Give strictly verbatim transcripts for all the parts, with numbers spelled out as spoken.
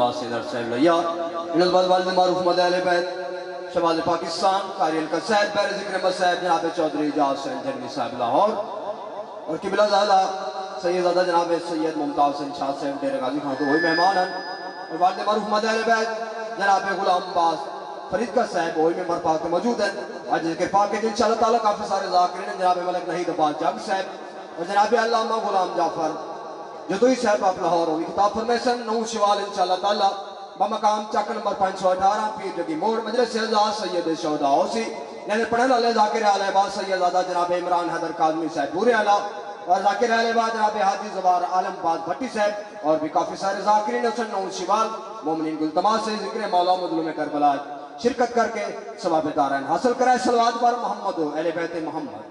نواسی در صاحب لیا نظبت والد معروف مدعال بیت شمال پاکستان قاری القصید بیر ذکر مسائب جناب چودری اجاز حسین جرمی صاحب لاہور اور قبلہ زالہ سیدزادہ جناب سید ممتاز حسین شاہ صاحب ڈیر غازی خان تو وہی مہمان ہیں اور والد معروف مدعال بیت جناب غلام باز فرید کا صاحب وہی ممبر پاک موجود ہیں آج ذکر پاک کے انشاءاللہ تعالیٰ کافی سارے ذاکرین ہیں جناب ملک نحید عباس جاگ صاحب اور جناب علامہ غلام جعفر جدوئی صاحب آپ لاہور ہوئی کتاب فرمیشن نو شوال انشاءاللہ تعالیٰ بمقام چک نمبر پانچ سو اٹھارہ پیر جگی موڑ مجلس اعزاز سید شہداء ہوسی یعنی پڑھنے والے ذاکر اہل عباس سیدزادہ جناب عمران حیدر کاظمی صاحب پورے اعلیٰ اور ذاکر اہل عباس جناب حاجی زبار عالم باز بھٹی صاحب اور بھی کافی سارے ذاکرین حسن نو شوال مومنین گلتماس سے ذکر مولا مظلوم کربلا شرکت کر کے ثواب دارین حاصل کرائے صلوات پر محمد و اہل بیت محمد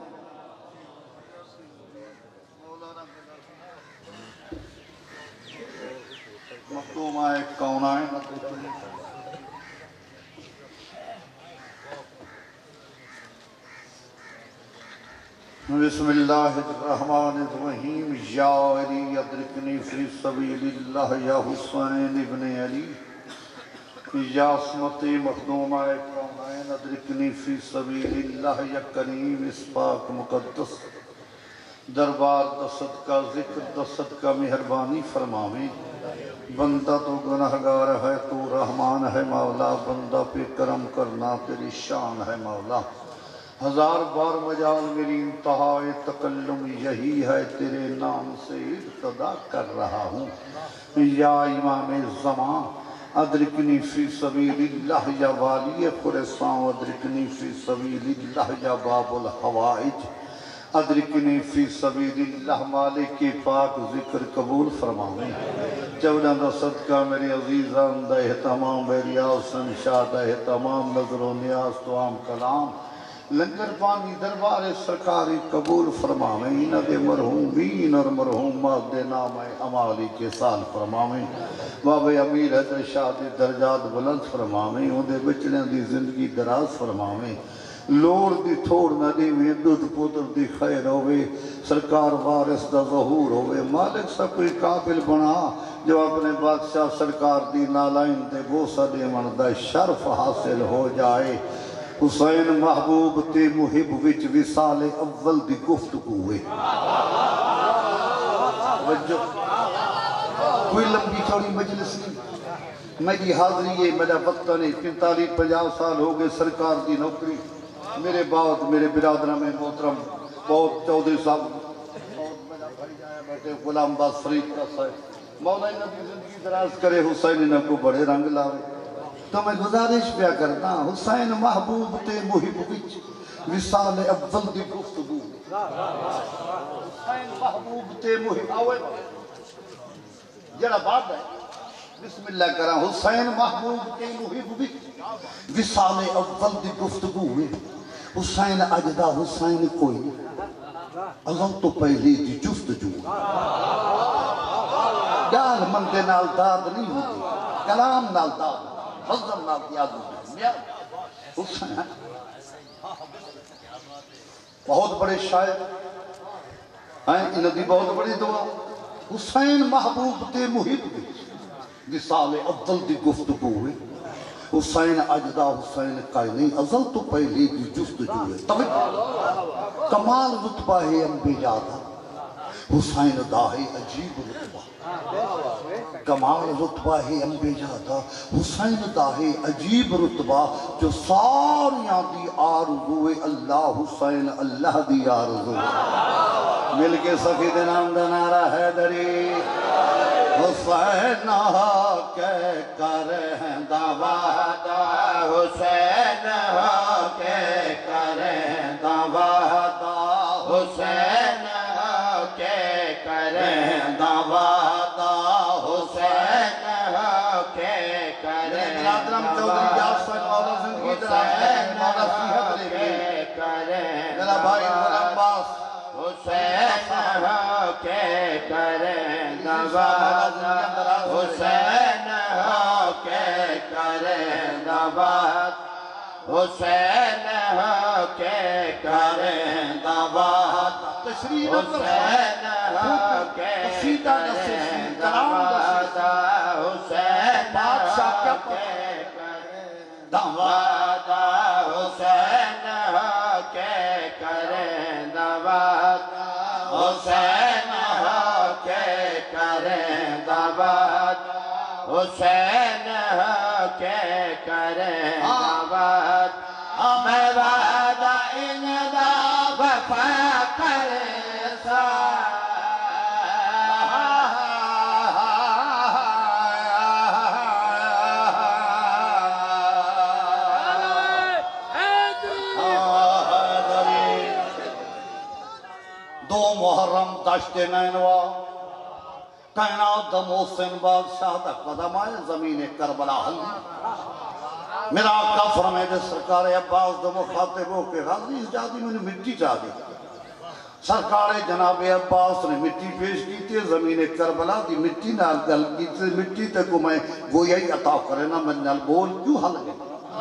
مختومہ کونائن بسم اللہ الرحمن الرحیم یا علی ادرکنی فی سبیل اللہ یا حسین ابن علی یا عصمت مخدومہ کونائن ادرکنی فی سبیل اللہ یا کریم اس پاک مقدس دربار دست کا ذکر دست کا مہربانی فرماویں بندہ تو گناہگار ہے تو رحمان ہے مولا بندہ پہ کرم کرنا تیری شان ہے مولا ہزار بار مجال میری انتہائی تکلم یہی ہے تیرے نام سے ابتدا کر رہا ہوں یا امام زمان ادرکنی فی سبیل اللہ یا والی خرسان ادرکنی فی سبیل اللہ یا باب الحوائج ادرکنی فی سبیل اللہ مالک پاک ذکر قبول فرماویں چودہ دا صدقہ میری عزیزان دا احتمام میری آسن شاہ دا احتمام نظر و نیاز تو عام کلام لنگر پانی دربار سرکاری قبول فرماویں انہ دے مرحومین اور مرحومات دے نام عمالی کے سال فرماویں باب امیر حضر شاہ دے درجات بلند فرماویں ان دے بچڑیاں دی زندگی دراز فرماویں لوڑ دی تھوڑ نہ دی میں دودھ پوتر دی خیر ہوئے سرکار وارث دا ظہور ہوئے مالک سا کوئی قابل بنا جو اپنے بادشاہ سرکار دی نالائن دے بوسہ دے من دا شرف حاصل ہو جائے حسین محبوب تے محب وچ وصال اول دی گفتگو ہوئے کوئی لمبی چوڑی مجلس نہیں میری حاضری ہے میرا وقت نہیں پینتالیس پنجاہ سال ہو گئے سرکار دی نوکری میرے بعد میرے برادرہ میں محترم بہت چودھری صاحب بہت میرا بھائی جایا بیٹھے غلام باز فرید کا صاحب مولا نبی زندگی دراز کرے حسین انہوں کو بڑے رنگ لاوے تو میں گزارش پیا کرنا حسین محبوب تے محب وچ وصال اول دی گفتگو حسین محبوب تے محب آوے جڑا بات ہے بسم اللہ کرا حسین محبوب تے محب وچ وصال اول دی گفتگو ہوئے حسین اجدا حسین کوئی اگر تو پہلی دی جستجو ڈال مندے نال داد نہیں ہوتی کلام نال داد حضر نال دیاد ہوتی حسین بہت بڑے شاعر ہیں انہوں دی بہت بڑی دعا حسین محبوب تے محب وصال اول دی گفتگو ہوئے حسین اجدا حسین قائل نہیں ازل تو پہلے دی جستجو ہے کمال رتبہ ہے انبیاء دا حسین دا ہے عجیب رتبہ کمال رتبہ ہے انبیاء دا حسین دا ہے عجیب رتبہ جو ساریاں دی آرزو ہے اللہ حسین اللہ دی آرزو مل کے سفید نام دا نعرہ حیدری حسین ہو کے کریں دعویٰ حسین ہو کے کریں دعویٰ حسین ہو کے کریں دعویٰ حسین ہو کے کریں برادرم چودھری جاس سے مولا زندگی دراز مولا صحت لے کریں میرا بھائی غلام باز حسین ہو کے کریں نواز حسین ہو کے کریں نواز حسین ہو کے کریں نواز حسین ہو کے کریں نواز حسین حسین ہو کے کریں دعوت حسین ہو کے کریں دعوت میں وعدہ ان دا وفا کرے سا دو محرم دشت نینوا کائنات دا محسن بادشاہ دا قدم آئے زمین کربلا حل میرا آقا فرمائے دے سرکار عباس دا مخاطبوں کے غازی اس جادی میں نے مٹی چاہ دی سرکار جناب عباس نے مٹی پیش کی تھی زمین کربلا دی مٹی نال گل کی تھی مٹی تے کو میں وہ یہی عطا کرے نا میں نال بول کیوں حل گئے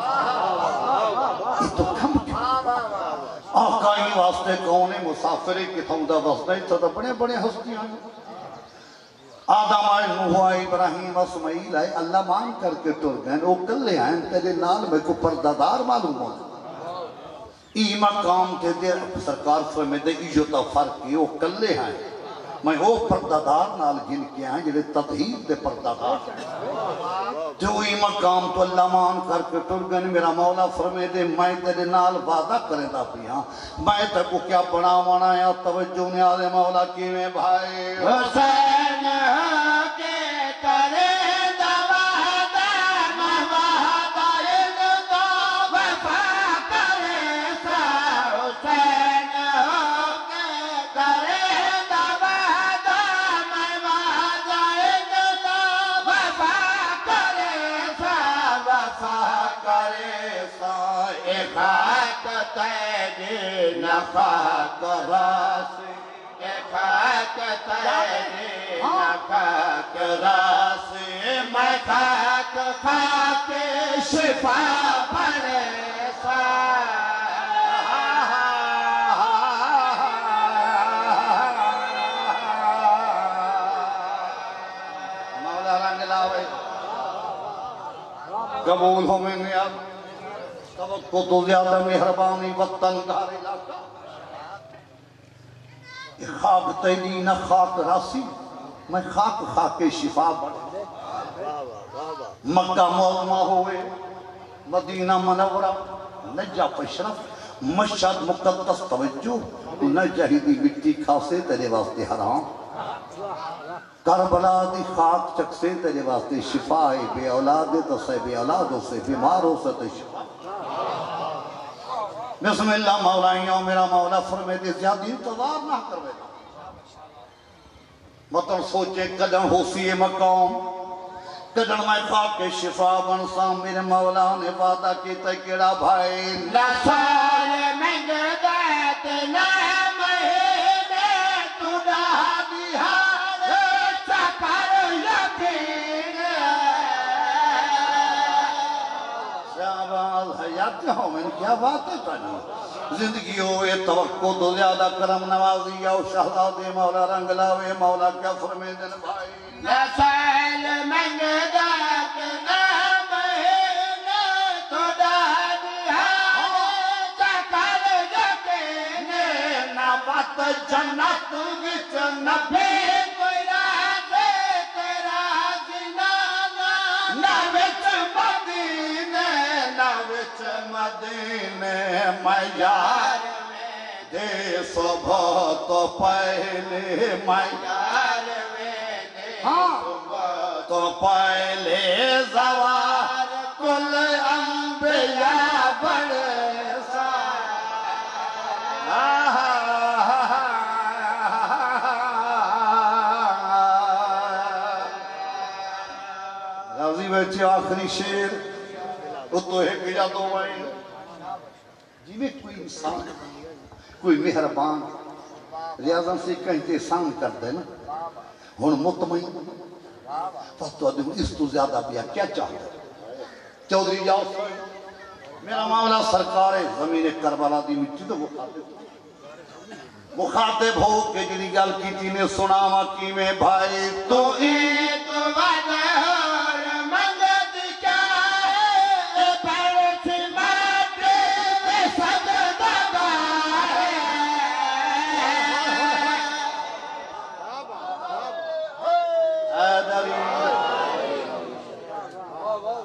یہ تو کم کیوں آقا ہی واسطے کونے مسافری کی تھوڑا واسطے تھا تو بڑے بڑے ہستی آئے آدم آئے نوح آئے ابراہیم اسماعیل آئے اللہ مان کر کے ٹر گئے وہ کلے آئے تیرے نال میں کو پردادار معلوم ہو ای مقام تے دے سرکار فرمے دے ایجو تا فرق کی وہ کلے آئے میں وہ پردادار نال گن کے آئے جلے تطہیر دے پردادار جو ای مقام تو اللہ مان کر کے ٹر گئے میرا مولا فرمے دے میں تیرے نال وعدہ کرے دا پیا میں تے کو کیا بنا منایا توجہ نے آلے مولا کی میں بھائی حسین کے کرے دا وعدہ میں وعدہ ان دا وفا کرے سا حسین کے کرے دا وعدہ میں وعدہ ان دا وفا کرے سا وفا کرے سا ایک خاک تیری نخاک راسی ایک خاک تیری نخاک راسی میں خاک خاک شفا بھرے سا مولا رنگ لاوے قبول ہو میں نے اب توقع تو زیادہ مہربانی وطن گھر علاقہ خاک تیلی نہ خاک راسی میں خاک خاک شفا بڑھے مکہ معظمہ ہوئے مدینہ منورہ نجف اشرف مشہد مقدس توجہ نجہیدی مٹی کھاسے تیرے واسطے حرام کربلا دی خاک چکسے تیرے واسطے شفا ہے بے اولاد تو سے بے اولادوں سے بیماروں سے تو شفا بسم اللہ مولائیوں میرا مولا فرمے دے زیادہ انتظار نہ کروے مطلب سوچے قدم ہو سی مقام قدم میں خاک شفا بنسا میرے مولا نے وعدہ کی تکیڑا بھائی نہ سال منگدات نہ مہینے تو ڈاہ دیہار چکر یقین شہباز حیات ہوں میں کیا بات ہے تانی زندگی ہوئے توقع تو زیادہ کرم نوازی او شہزادے مولا رنگ لاوے مولا کیا فرمے دن بھائی نہ سائل منگدات نہ مہینے تو ڈاہ دیہار چکر یقین نہ بات جنت وچ نہ بھی کوئی رازے تیرا جنانا نہ وچ مدینے نہ وچ مدینے میں یار دے صبح تو پہلے میں یار دے صبح تو پہلے زوار کل انبیاء بڑے سا غازی بچے آخری شیر وہ تو ایک یا دو آئیں جی میں کوئی انسان کوئی مہربان ریاضن سے کہیں تے سان کر دے نا ہون مطمئن فتو ادھم اس تو زیادہ پیا کیا چاہتا چودری جاؤ سوئے میرا مولا سرکار زمین کربلا دی مٹی تو مخاطب مخاطب ہو کہ جنی گل کی تھی نے سنا مکی میں بھائی تو ایک وعدہ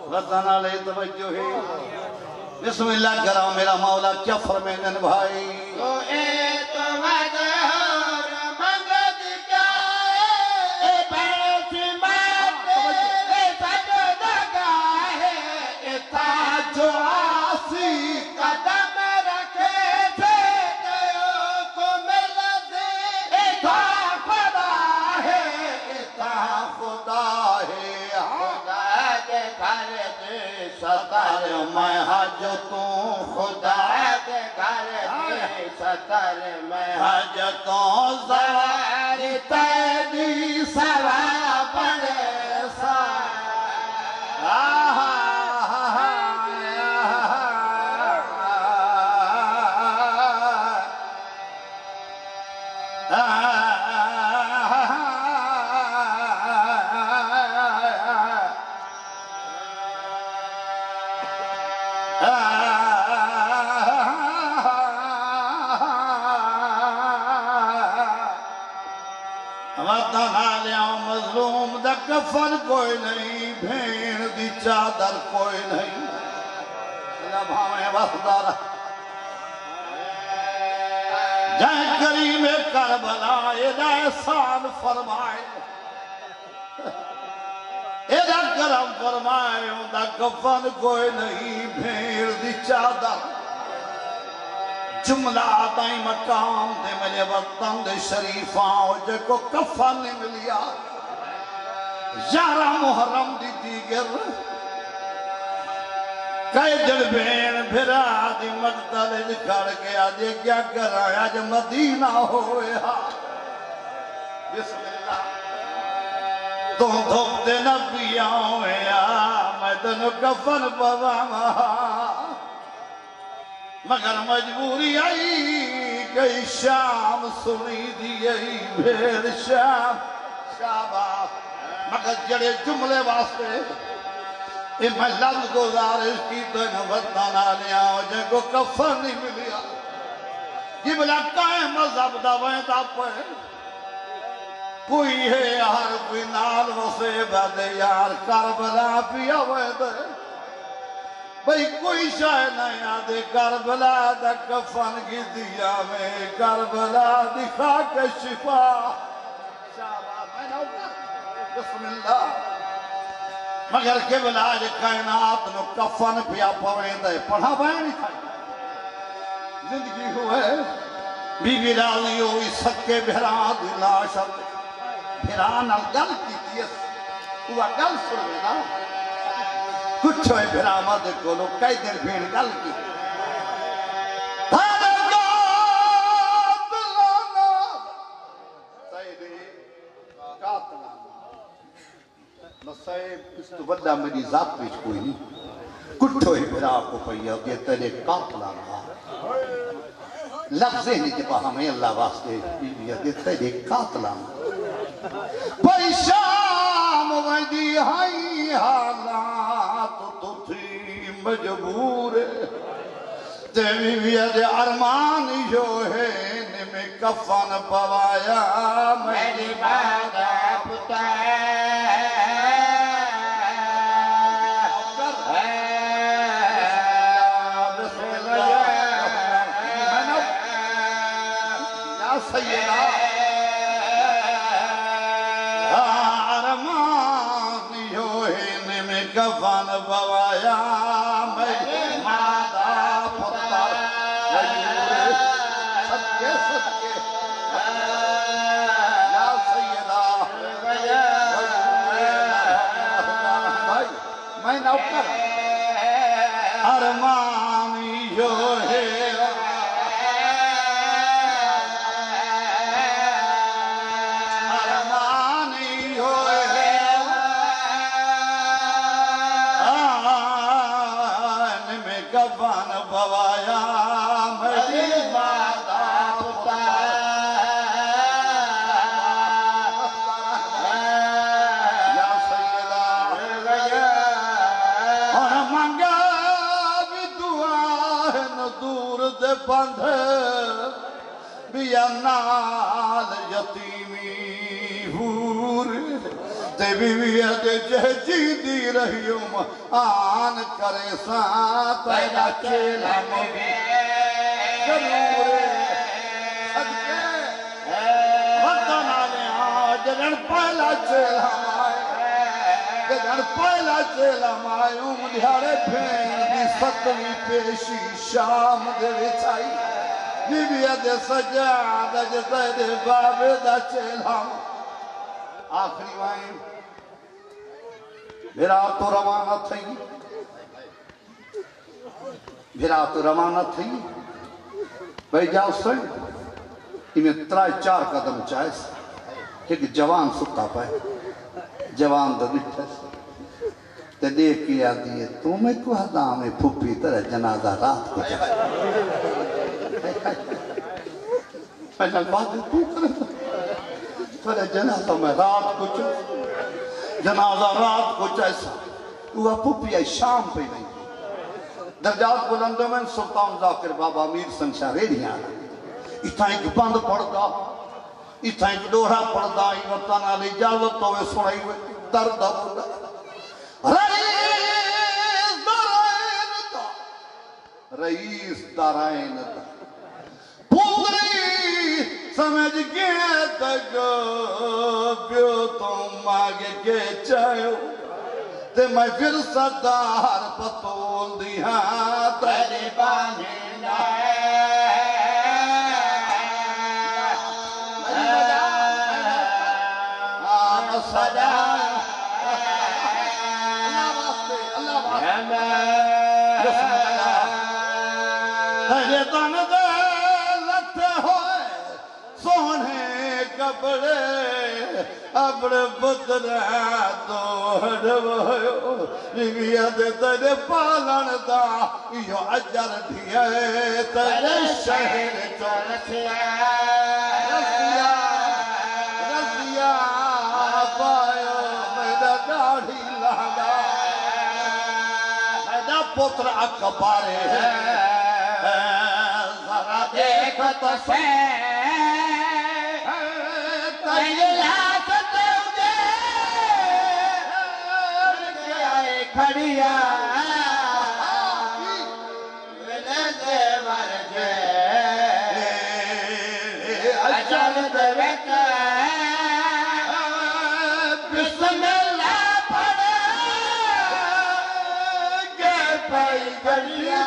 وطن علیہ توجہ ہے بسم اللہ کرام میرا مولا کیا فرمائیں بھائی تو اعتماد اور مدد کیا ہے اے بیعتماد اے سجدگاہ اے تاج و آسی قدم رکھے تھے دیو کو ملدے اے تا خدا ہے اے تا خدا ہے خدا دے گھر دے ستر میں حاجتوں خدا دے گھر دے ستر میں حاجتوں زوار تیری سوا بڑے سا مظلوم دا کفن کوئی نہیں بھین دی چادر کوئی نہیں اللہ بھاویں وفدارہ جائیں کریم کربلا ایدہ احسان فرمائے ایدہ کرم فرمائے اندہ کفن کوئی نہیں بھین دی چادر جملہ آدائی مقام دے ملے وطن دے شریفاں جے کو کفن ملیا یارہ محرم دی دیگر کئی جڑ بین بھرا دی مقتل کھڑ گیا دے کیا کرایا جو مدینہ ہویا بسم اللہ تو دھوکتے نبیاں ہویا میں دنو کفن پواما مگر مجبوری آئی گئی شام سنی دی آئی بھیڑ شام شاباش مگر جڑے جملے واسطے اے میں لفظ گزارش کی تو انہوں وطن آلیا ہو جن کو کفن نہیں ملیا یہ بلا کائیں مذہب دا ویندہ پہ کوئی ہے ہر کوئی نال وسے بدے یار کربلا پیا ویندہ بھئی کوئی شاہ نہیں آدھے کربلا دا کفن کی دیا میں کربلا دکھا کے شفا شاباش میں نہ بسم اللہ مگر کے بلاج کائنات نو کفن پیا پویں دے پڑھا بائیں نہیں تھا زندگی ہوئے بی بی راضی ہوئی سکے بھران دی لاشت بھران گل کی تیس ہوا گل سنے نا کچھ ہوئے بھران مدد کو لو کئی دیر بھین گل کی مسائب اس تو بڑا میری ذات پیچ کوئی نہیں کٹھو ہی پھر آپ کو پہیا یہ تیرے قاتلانا لفظیں نہیں جبا ہمیں اللہ واسطے یہ تیرے قاتلانا بھائی شام ویدی ہائی حالات تو تھی مجبور تیوی وید ارمان جو ہے نمی کفن پوایا میری بات پتا سیدہ ارمان جو ہے میں کفن بوایا میں مادہ پتا ویور صدقے صدقے یا سیدہ بھائی میں نوکر ارمان جو ہے کفن بوایا میری مادہ پتا یا سیدہ اور منگا بھی دعا ہے نہ دور دے بندھ بیا نال یتیمی ہور تے بیویہ دے جہجی دی رہیوں آن کرے ساں پیدا چیلا موی ضرور صدقے وطن آلے آج جن پہلا چیلا مائے جن پہلا چیلا مائے امدھیارے پھین دی ستویں پیشی شام دے وچائی بیویہ دے سجاد جتے دے بابے دا چیلا آخری وائیں بھیرا تو روانہ تھی بھیرا تو روانہ تھی بھائی جاؤ سن انہیں ترائے چار قدم چاہیس ایک جوان ستا پائے جوان دا بٹھے سے تے دیکھ کی آدھی ہے تو میں کو حدام میں پھوپی طرح جنازہ رات کو جائے میں جلبات تو کرتا طرح جنازہ میں رات کو جائے جنازہ رات کو جیسا وہ پھوپی ہے شام پہ نہیں درجات بلندوں میں سلطان ذاکر بابا امیر سنشاہ ریڈیاں اتھا ایک بند پڑھتا اتھا ایک ڈوڑا پڑھتا ہی وطن علی اجازت ہوئے سنائی ہوئے درد ہوگا رئیس دارائن تا رئیس دارائن تا پوری سمجھ گئے تک پیو تم آگے کے چاہو تے میں پھر صدار پتول دیا تیرے بانے نائے آم صدا اللہ واسطے اللہ واسطے تیرے تن دے لٹھے ہوئے سونے کپڑے اپنے پترہ دوڑ ہوئے بیویہ دے تیرے پالن دا یو عجر دھیئے تیرے شہر چورتھے رسیا رسیا پایو میرا داڑھی لہنگا میرا پتر اکبارے ذرا دیکھ تو سے تیرے لاکت ہوگے کے آئے کھڑیا ملے دے مرجے اجل دے ویکے بسم اللہ پڑھے گے پائی گھڑیا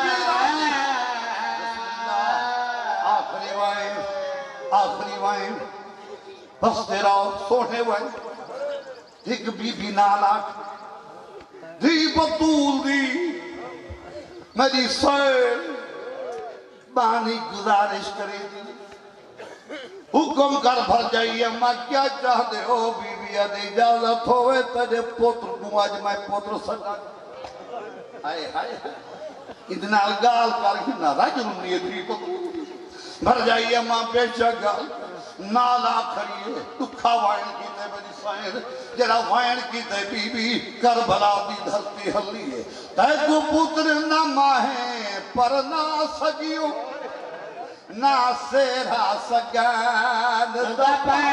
آخری وائن آخری وائن بس تیرا سوڑے ہوئے ایک بی بی نالاک دی بطول دی میری سیر بانی گزارش کرے دی حکم کر بھر جائیے ماں کیا چاہتے ہو بی بی ادھے اجازت ہوئے تجھے پوتر کو آج میں پوتر سکا آئے آئے اتنا گال کر ہی نہ رجل نہیں دی بطول بھر جائیے ماں پیشہ گال نالا کھڑیے دکھا وائن کی تے میری سائن جڑا وائن کی تے بی بی کربلا دی دھرتی ہلیے تے کو پتر نہ ماہیں پر نہ سگیوں نہ سیرا سگان دبے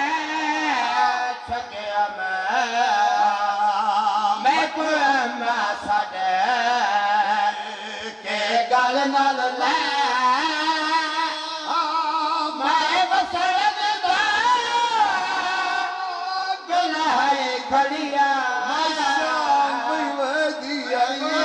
چھگیا میں میں کوئی میں سڑے کہ گل نہ لے کھڑیا شام بھی دیا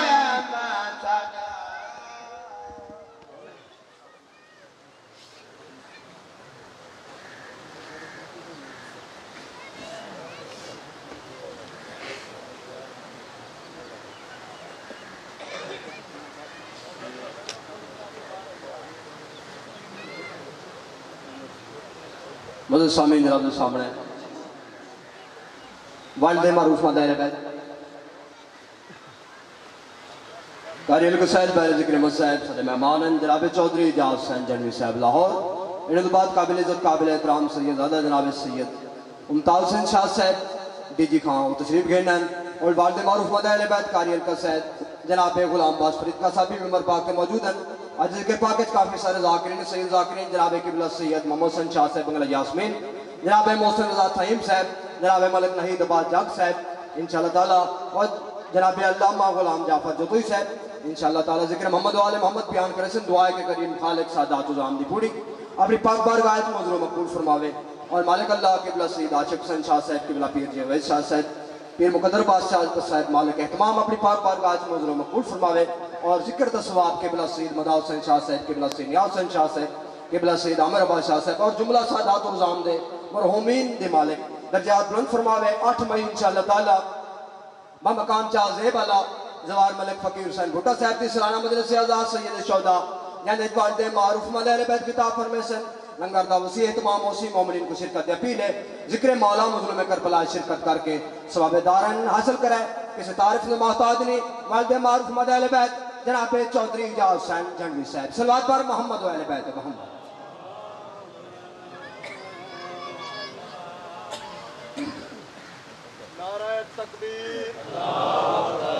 مدد سامعین جناب سامنے والد معروف مدائر بیت قاری القصائد بیر ذکر احمد صاحب صدر مہمان جناب چودھری اجاز حسین جنوی صاحب لاہور انہوں بعد قابل عزت قابل احترام سید زادہ جناب سید ممتاز حسین شاہ صاحب ڈی جی خان تشریف گھنن اور والد معروف مدائر بیت قاری القصائد جناب غلام باز فرید کا صاحبی ممبر پاک کے موجود ہیں آج کے پاکج کافی سارے ذاکرین سید ذاکرین جناب قبلہ سید محمد حسین شاہ صاحب بنگلہ یاسمین جناب محسن رضا تھائیم صاحب جناب ملک نحید عباس جگ صاحب انشاءاللہ تعالیٰ اور جناب علامہ غلام جعفر جوتوئی صاحب انشاءاللہ تعالیٰ ذکر محمد و آل محمد بیان کرے سن دعائے کے کریم خالق سادات و زام دی پوڑی اپنی پاک بارگاہ وچ منظور و مقبول فرماوے اور مالک اللہ قبلہ سید عاشق حسین شاہ صاحب قبلہ پیر جاوید شاہ صاحب پیر مقدر بادشاہ صاحب مالک اہتمام اپنی پاک بارگاہ وچ منظور و مقبول فرماوے اور ذکر تا ثواب قبلہ سید مدا حسین شاہ صاحب قبلہ سید نیاز حسین شاہ صاحب قبلہ سید عامر عباس شاہ صاحب اور جملہ سادات و زام دے مرحومین دے مالک درجات بلند فرماوے آٹھ مئی انشاءاللہ تعالیٰ بمقام چاہ زیب اللہ زوار ملک فقیر حسین بھٹا صاحب کی سلانہ مجلس آزاد سید شہداء یعنی اجبال دے معروف ملیل بیت کتاب فرمیسن لنگر دا وسیع اہتمام وسیع مومنین کو شرکت دے اپیل ہے ذکر مولا مظلوم کربلا شرکت کر کے ثواب دارن حاصل کرے کسی تعریف نے محتاج نہیں والد معروف ملیل بیت جناب چودھری اجاز حسین جھنڈوی صاحب صلوات پر محمد و اہل بیت محمد نعرہ تکبیر